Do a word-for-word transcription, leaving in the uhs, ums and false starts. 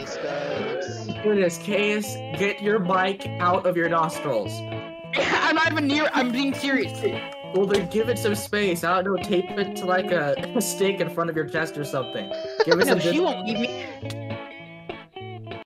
space ghost. Goodness, Caius, get your mic out of your nostrils. I'm not even near. I'm being serious. Well, then give it some space. I don't know, tape it to like a, a stake in front of your chest or something. Give it No, some. she won't leave me.